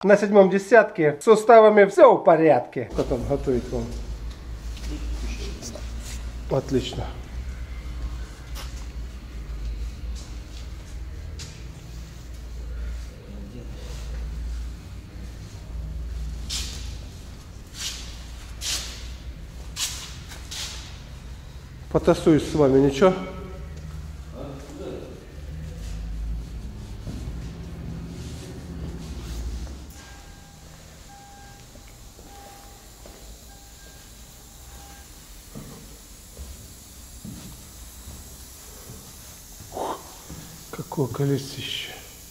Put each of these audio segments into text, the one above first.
на 7-м десятке. С суставами все в порядке. Потом готовить вам. Отлично. Потасуюсь с вами, ничего? Какое колесище.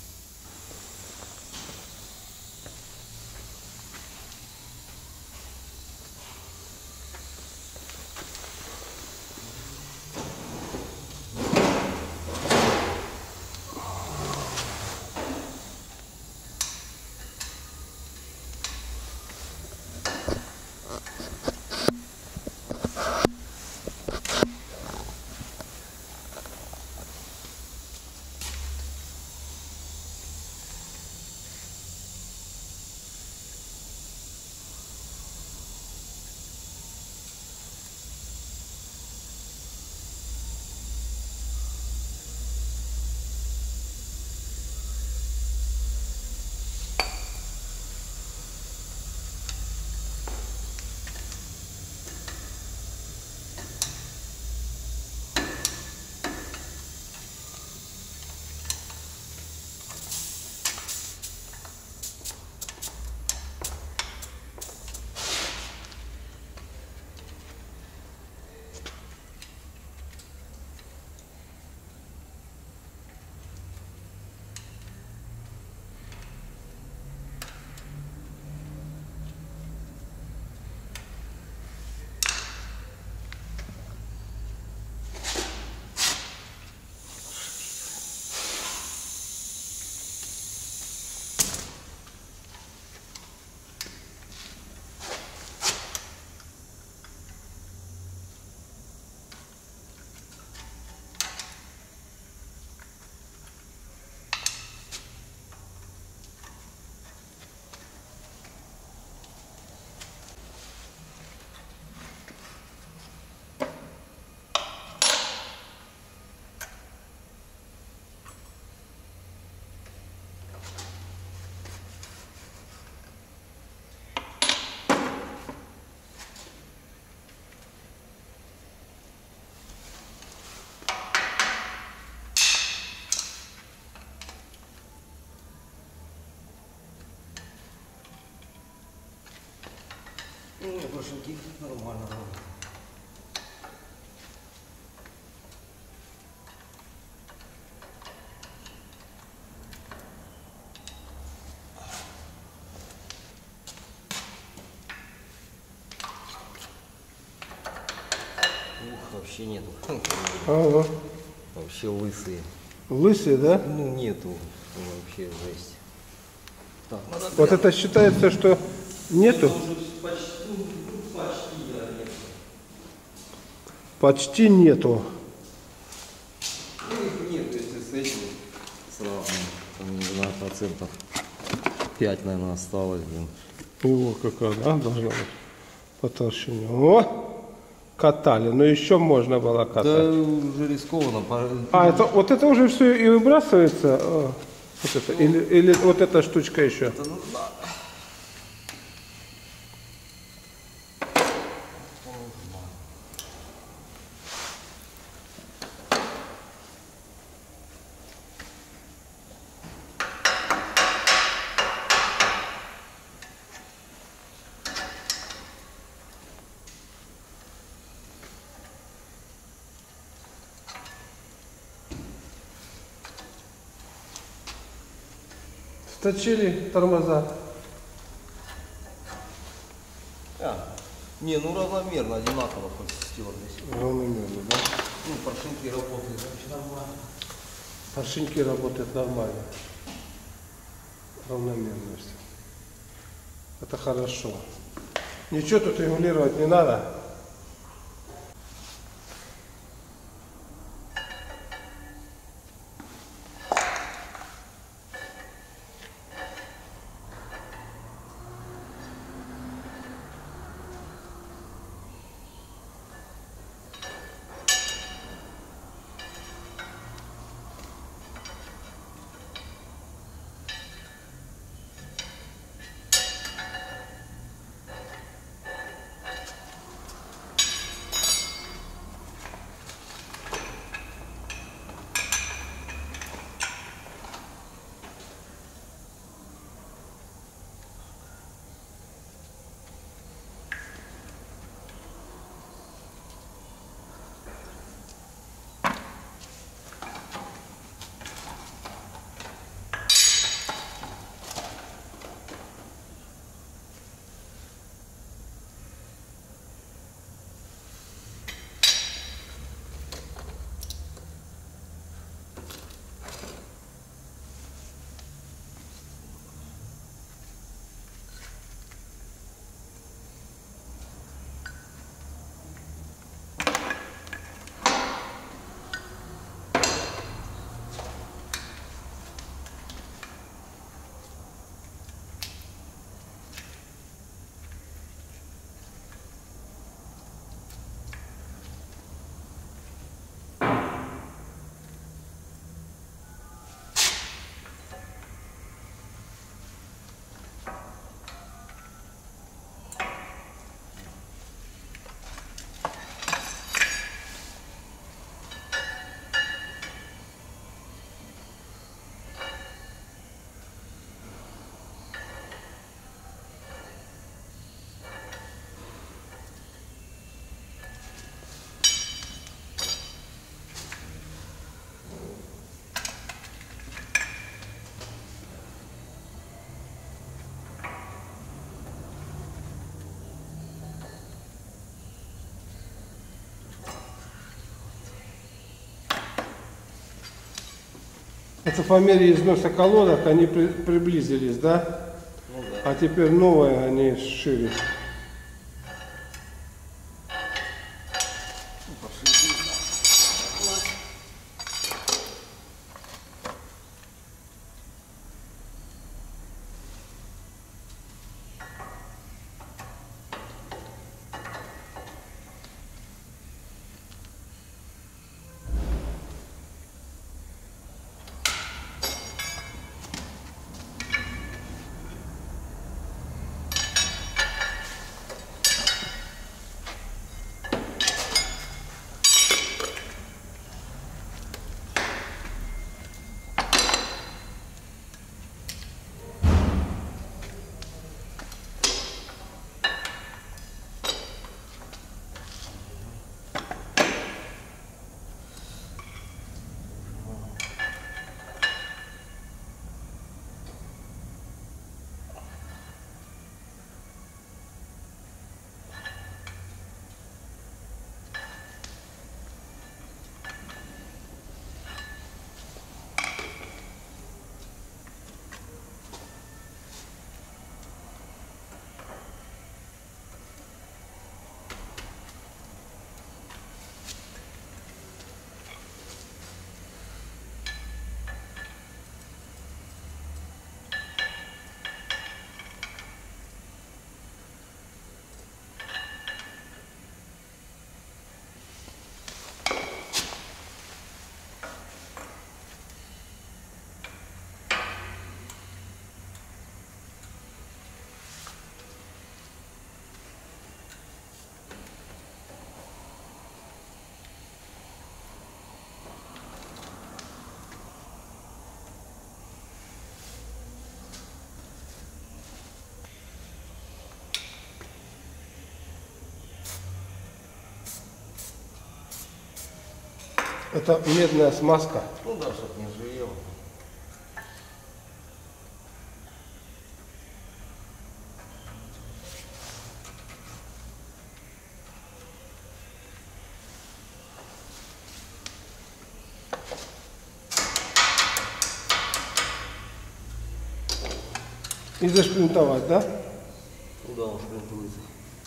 Ну, поршенки нормально. Ух, вообще нету. Ага. Вообще лысые. Лысые, да? Ну, нету. Вообще жесть. Так, Вот это считается, что нету? Почти нету. Ну, их нет, если с этим сравнивать, там не знаю, процентов 5, наверное, осталось, блин. О, какая, да, должна быть по толщине. О, катали, но еще можно было катать. Да, уже рискованно. А, это, вот это уже все и выбрасывается? А, вот это, или вот эта штучка еще? Это, ну, да. Сточили тормоза. Не, ну равномерно, одинаково хоть стерлись. Равномерно, да? Ну, поршенки работают вообще нормально. Поршеньки работают нормально. Равномерно все. Это хорошо. Ничего тут регулировать не надо. Это по мере износа колодок они приблизились, да? Ну да. А теперь новые, они шире. Это медная смазка. Ну да, чтоб не живело. И зашплинтовать, да? Ну да, он шплинтуется.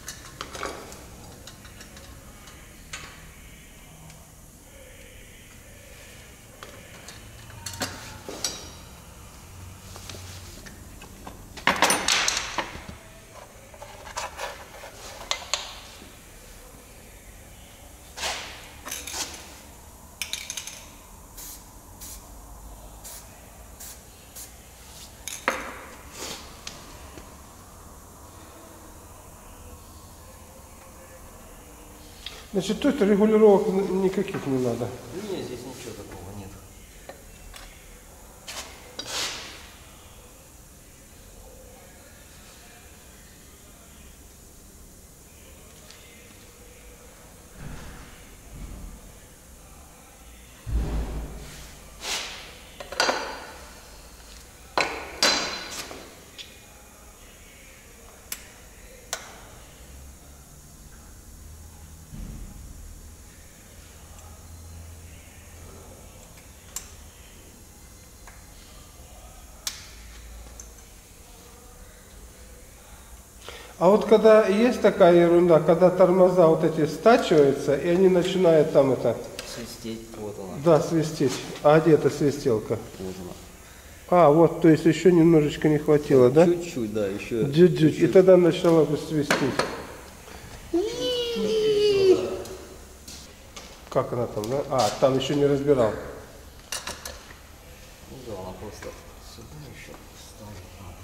Значит, тут регулировок никаких не надо. Нет, здесь ничего такого нет. А вот когда есть такая ерунда, когда тормоза вот эти стачиваются, и они начинают там это... Свистеть, вот она. Да, свистеть. А где эта свистелка? Вот она. А, вот, то есть еще немножечко не хватило, да? Чуть-чуть, да, еще. Чуть-чуть. И тогда начала бы свистеть. Как она там, да? А, там еще не разбирал. Ну да, она просто сюда еще ставит.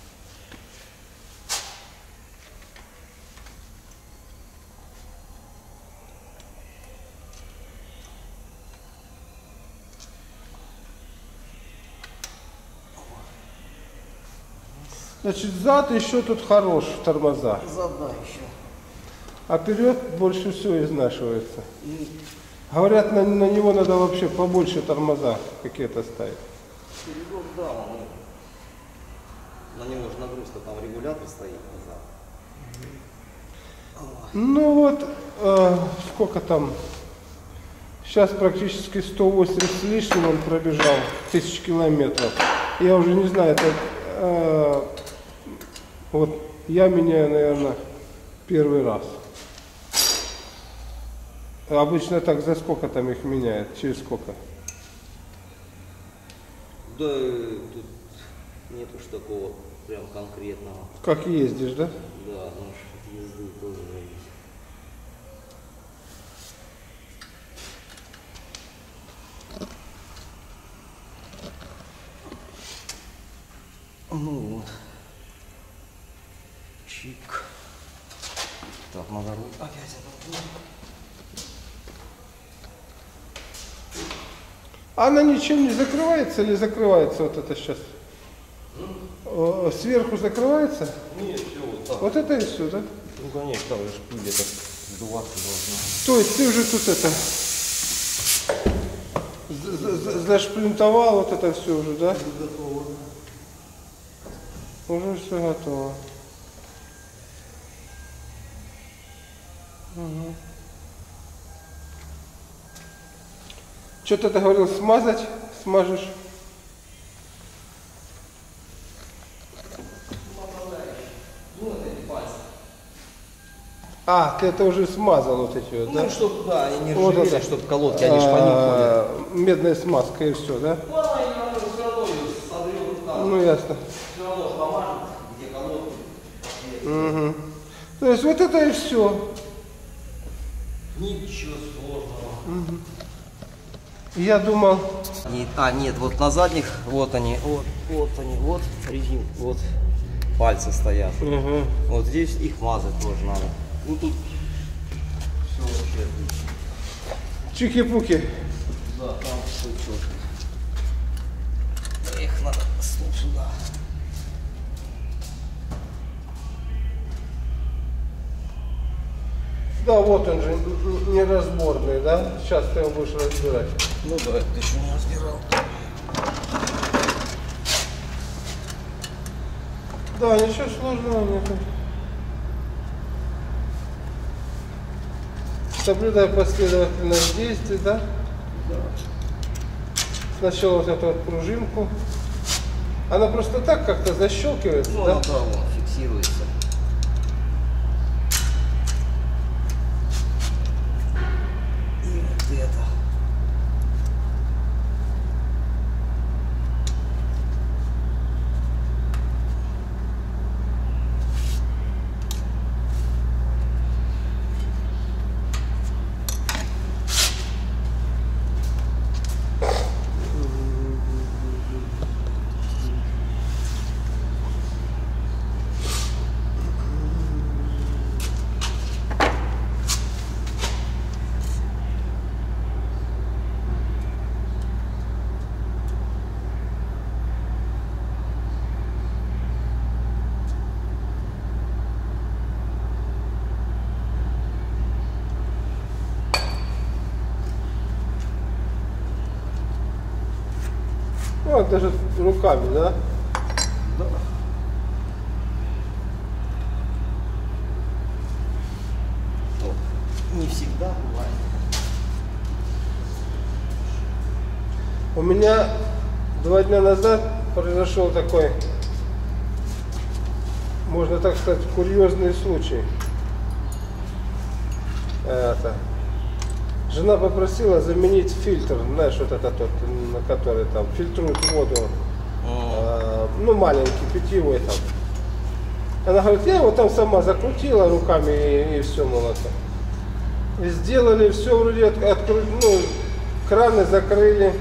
Значит, зад еще тут хорош в тормоза. Зад, да, еще. А вперед больше всего изнашивается. Говорят, на него надо вообще побольше тормоза какие-то ставить. Передок, да, он, на него же нагрузка, там регулятор стоит назад. Ну вот, сколько там? Сейчас практически 180 с лишним он пробежал, 1000 километров. Я уже не знаю, это вот я меняю, наверное, первый раз. Обычно так за сколько там их меняют? Через сколько? Да, тут нет уж такого прям конкретного. Как ездишь, да? Да, ну от езды тоже зависит. Ну вот. Чик. Так, надо руку опять оборвать. Она ничем не закрывается или закрывается вот это сейчас? Сверху закрывается? Нет, все вот так. Вот это и все, да? Ну конечно, там же пыль это сдуваться должна. То есть ты уже тут это зашплинтовал вот это все уже, да? Готово. Уже все готово. Угу. Что-то ты говорил смазать? Смажешь? Ну, вот эти пальцы. А, ты это уже смазал вот эти вот, да? Ну, чтобы, да, они не Вот ржавели, это. чтобы колодки, они ж по ним ходят. Медная смазка и все, да? Ну, она все равно ее содрет рукав. Ну ясно. Все равно помажет, где колодки. Угу. То есть вот это и все. Ничего сложного. Я думал, Нет, вот на задних, вот они, вот резин, вот пальцы стоят. угу. Вот здесь их мазать тоже надо. Ну тут все вообще. Чики-пуки. Да, там все четко. Их надо сюда. Да, вот он же, неразборный, да? Сейчас ты его будешь разбирать. Ну да, это еще не разбирал. Да, ничего сложного нет. Соблюдай последовательность действий, да? Да. Сначала вот эту вот пружинку. Она просто так как-то защелкивается, Ну, да? она, да, вон, фиксируется. И вот это. Ну, даже руками, да? Да. Ну, не всегда бывает. У меня 2 дня назад произошел такой, можно так сказать, курьезный случай. Жена попросила заменить фильтр, знаешь, вот этот тот, на который там фильтрует воду, ну маленький, питьевой там. Она говорит, я его там сама закрутила руками и все, мол, это. И сделали все вроде, ну, краны закрыли.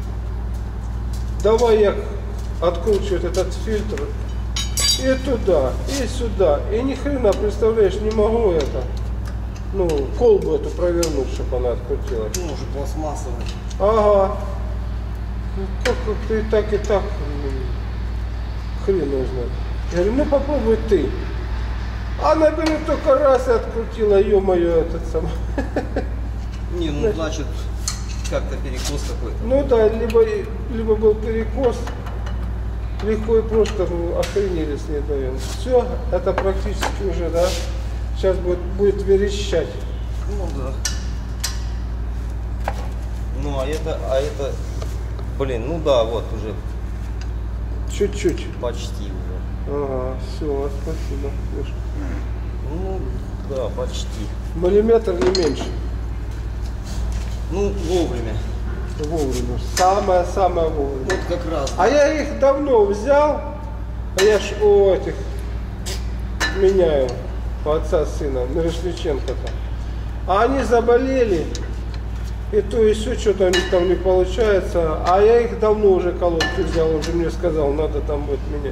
Давай я откручиваю этот фильтр и туда, и сюда. И ни хрена, представляешь, не могу это. Ну, колбу эту провернуть, чтобы она открутилась. Ну, уже пластмассовый. Ага. Ну, как ты и так, хрен его знает. Я говорю, ну попробуй ты. Она берет только раз и открутила, ё-моё, этот сам. Не, ну значит, как-то перекос какой-то. Ну да, либо был перекос, легко и просто охренели с ней, наверное. Все, это практически уже, да. Сейчас будет верещать. Ну да. Ну, а это, блин, ну да, вот уже Чуть-чуть. почти уже. Ага, все, спасибо. Слушай. Ну, да, почти. Миллиметр не меньше. Ну, вовремя. Вовремя. Самое-самое вовремя. Вот как раз. А я их давно взял. А я ж у этих меняю. У отца сына. Мирошниченко-то. А они заболели. И то и все, что-то у них там не получается. А я их давно уже колодки взял. Он же мне сказал, надо там будет менять.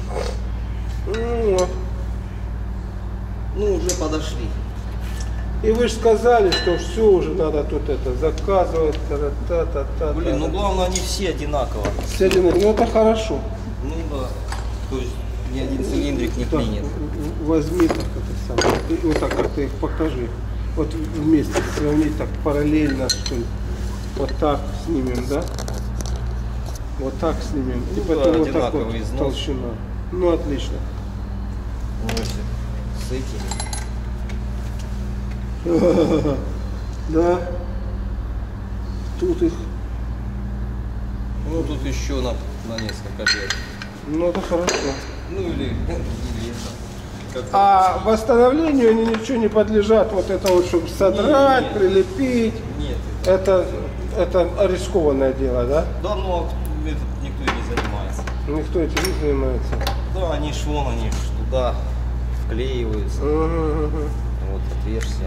Вот. Ну, уже подошли. И вы же сказали, что все уже надо тут это заказывать. Та-та-та-та-та. Блин, ну главное, они все одинаково. Все одинаково. Ну это хорошо. Ну да. То есть ни один цилиндрик не Так, клинит. возьми так это самое. И вот так как-то их покажи. Вот вместе сравнить так параллельно, что ли. Вот так снимем, да? Вот так снимем. И Ну потом да, вот так вот одинаковый износ. толщина. Ну отлично. Ну, если с этим. Да. Тут их. Ну, тут еще на несколько лет. Ну это хорошо. Ну, или это. А восстановлению они ничего не подлежат. Вот это вот, чтобы содрать, Нет. прилепить. Нет. Это рискованное дело, да? Да, ну, это никто и не занимается. Никто этим не занимается. Да, они ж вон, они ж туда вклеиваются. Мгм. Вот отверстие.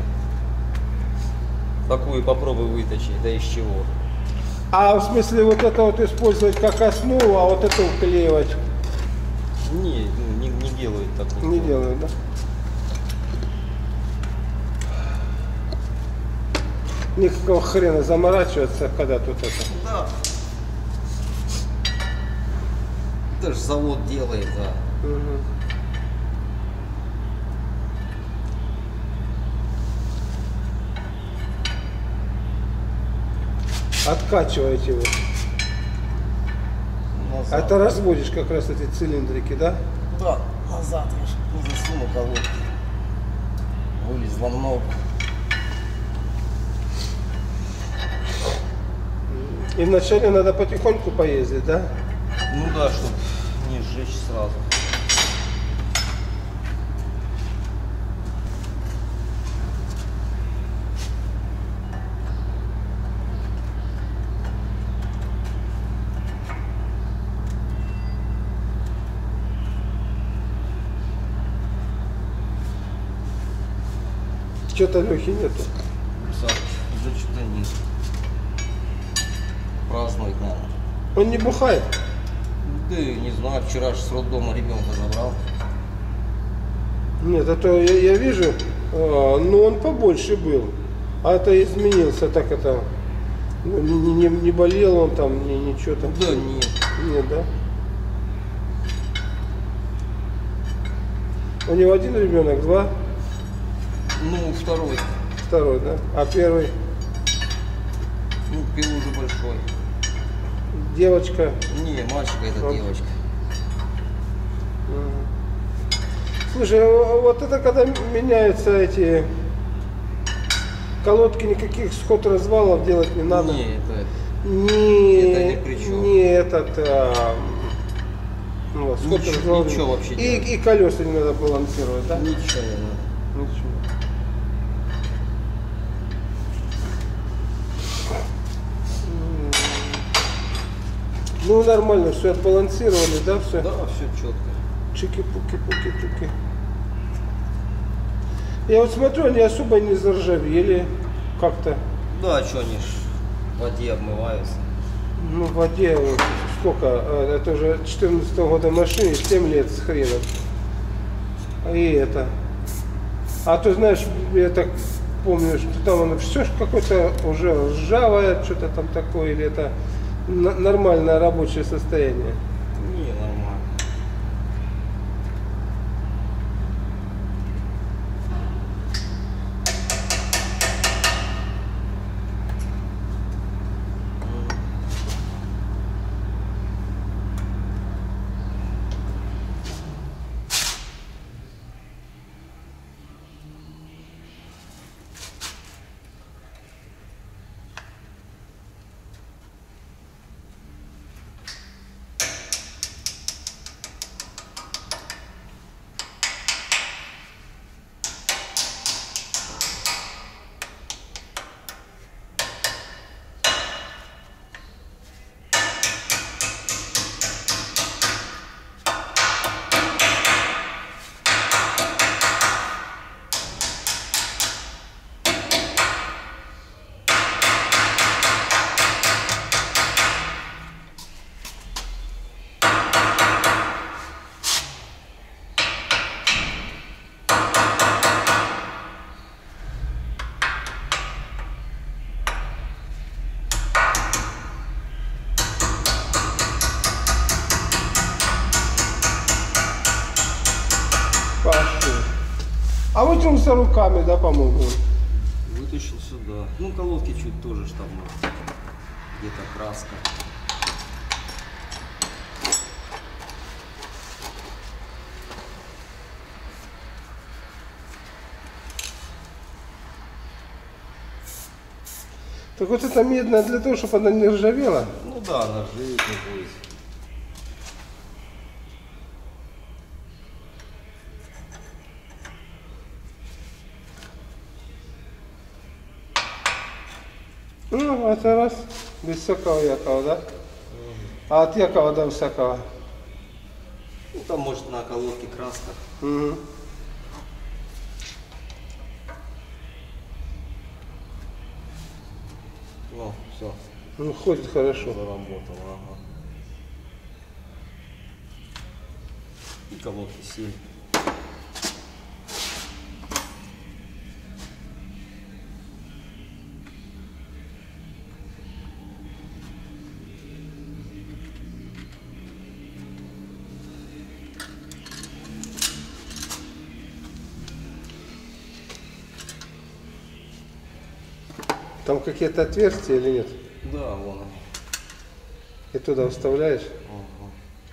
Такую попробуй выточить, да из чего. А в смысле вот это вот использовать как основу, а вот это уклеивать Не, ну, не делают так. Никто. не делают, да? Никакого хрена заморачиваться, когда тут это. Да. Это ж завод делает, да. Мгм. Откачиваете его. Назад. Это разводишь как раз эти цилиндрики, да? Да, назад я ж не засуну колодки. Вылезла много. И вначале надо потихоньку поездить, да? Ну да, чтобы не сжечь сразу. Что-то Лехи нету. Уже что-то нет. Празднует, наверное. Он не бухает. Да не знаю, вчера же с роддома ребенка забрал. Нет, а то я вижу, но он побольше был. А это изменился, так это, ну, не болел он там, ничего там. Да нет. Нет, да? У него один ребенок, два? Ну, второй. Второй, да? А первый? Ну, первый уже большой. Девочка? Не, мальчик, это Он- девочка. Мгм. Слушай, вот это когда меняются эти колодки, никаких сход-развалов делать не надо. Не, это... Не, Это ни при чем. не этот, ну, Ничего- ничего вообще делать. и колеса не надо балансировать, да? Ничего не надо. Ничего. Ну нормально, все отбалансировали, да, все? Да, все четко. Чики-пуки-пуки-чуки. Я вот смотрю, они особо не заржавели как-то. Да, что они ж в воде обмываются. Ну, в воде вот сколько, это уже 14 года машине, 7 лет с хреном. И это. А то знаешь, я так помню, что там оно все какое-то уже ржавое, что-то там такое, или это нормальное рабочее состояние. Не, нормально. А вытянулся руками, да, по-моему? Вытащил сюда. Ну, колодки чуть тоже штамнул. Где-то краска. Так вот это медная для того, чтобы она не ржавела. Ну да, она ржаветь не будет. Ну, это раз, без всякого Якова, да? А от Якова до всякого? Ну, там может на колодке краска. Угу. Ну, все, Ну, ходит хорошо. заработало, ага. И колодки сели. Там какие-то отверстия или нет? Да, вон они. И туда вставляешь? Ага.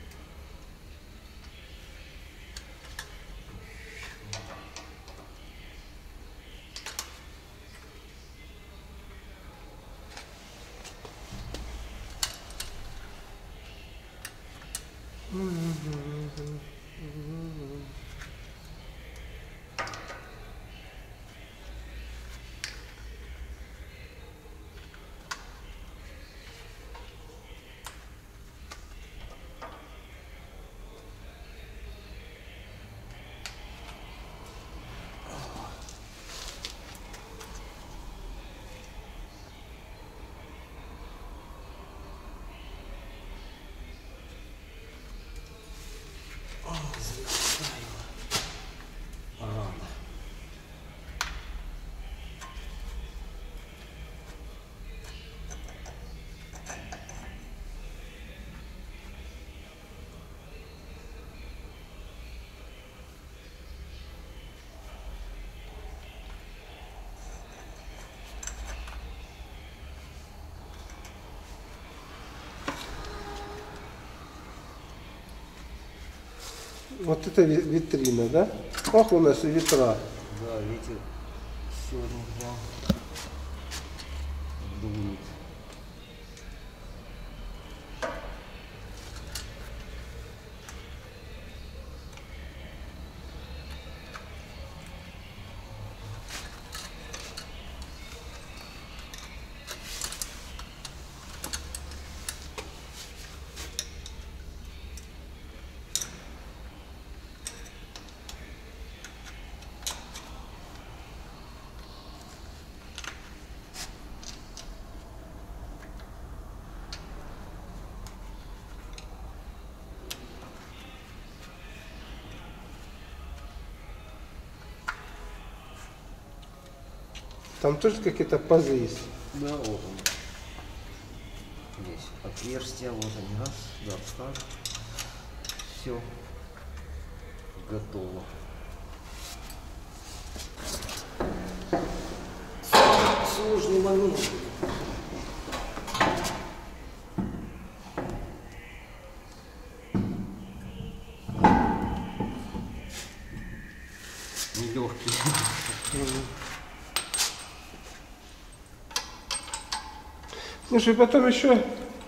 Вот это витрина, да? Ох, у нас и ветра. Да, ветер сегодня прям дует. Там тоже какие-то пазы есть. Да, вот он. Здесь отверстия, вот они, раз, да, вставь. Все. Готово. Сложный момент. Нелегкий. Слушай, потом еще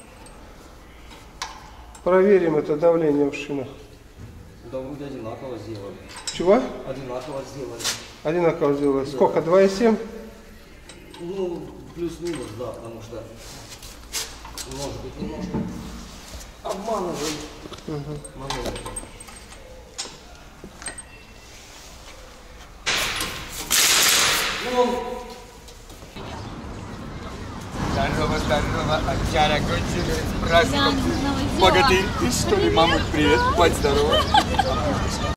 проверим это давление в шинах. Да, вроде одинаково сделали. Чего? Одинаково сделали. Одинаково сделали. Да. Сколько? 2,7? Ну, плюс-минус, да, потому что, может быть, немножко обманывают моменты. Ну, Здорово, Оксана, кончили с праздником. Богатырь, ты что ли, мамуль, привет, будь здорова.